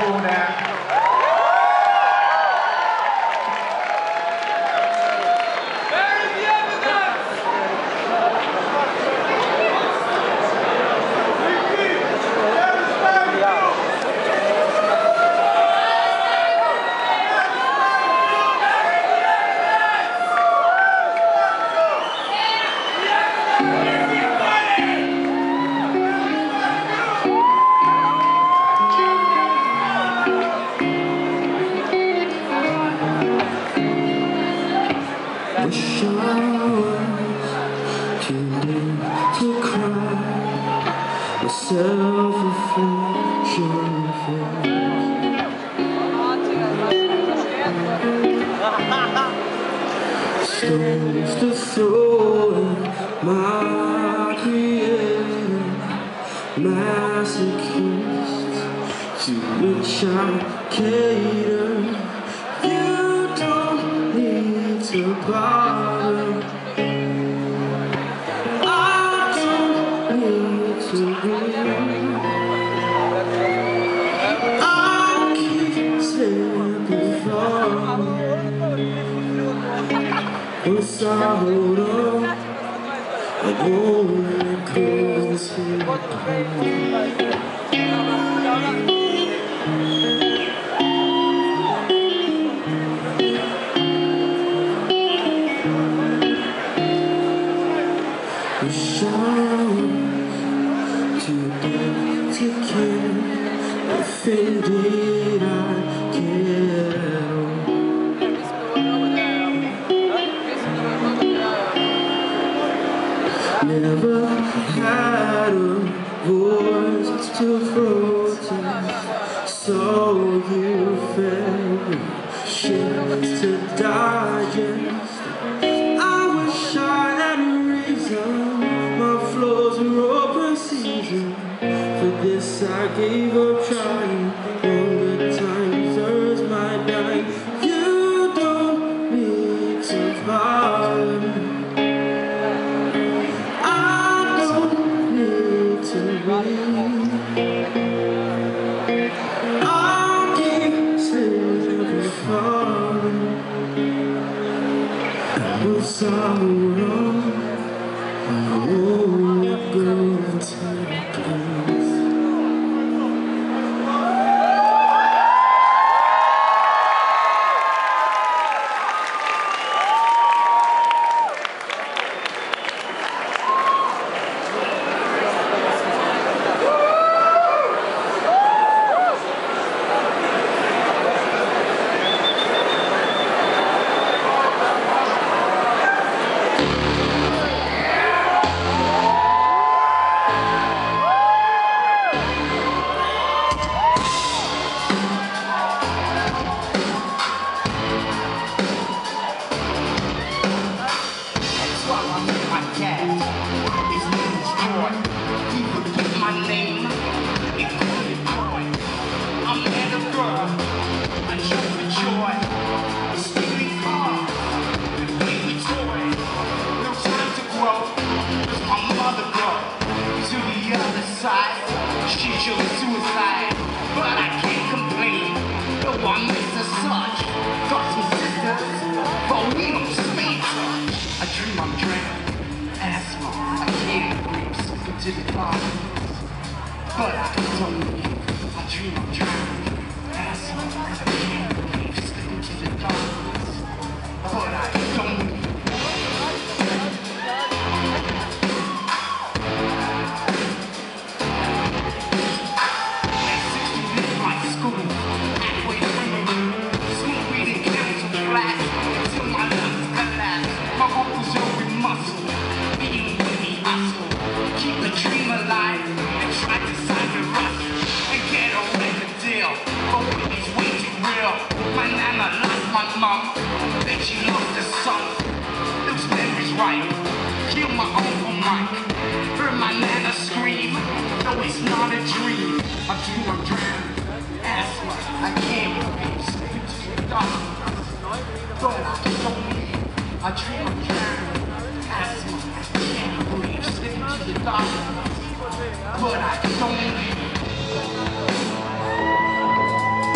fall down. Wish I was too deep to cry myself a reflection stones to throw at my creator, masochist to which I cater. You don't need to bother. I don't need to breathe. I keep slipping from once I hold on, I won't close it. Wish I was too dead to care if indeed I care. Never had a voice to protest, so you fed shit to digest. I wish I had a reason. My flaws were open season. For this I gave up trying. All the time deserves my dying. You don't need to bother. I don't need to breathe. I'll keep slipping falling. Once I hold on, I won't go until it goes. She chose suicide, but I can't complain. Though I miss her such. Thoughts and sisters, but we don't stay in touch. I dream I'm drowned, asthma, I can't breathe, slip into the darkness. But I don't leave. I dream I'm drowned, asthma, I can't breathe, slip into the darkness. But I don't leave. Mom, then she lost her son. Those memories right. Kill my uncle Mike. Heard my nana scream. Though it's not a dream. I dream I'm drowned. Asthma, I can't breathe. Slip into the darkness. But I don't leave. I dream I'm drowned. Asthma, I can't breathe. Slip into the darkness. But I don't leave.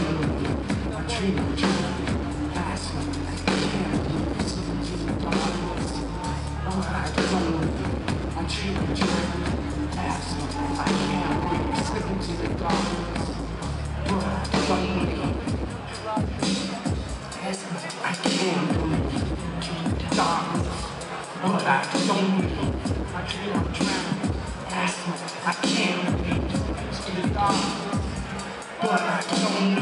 But I don't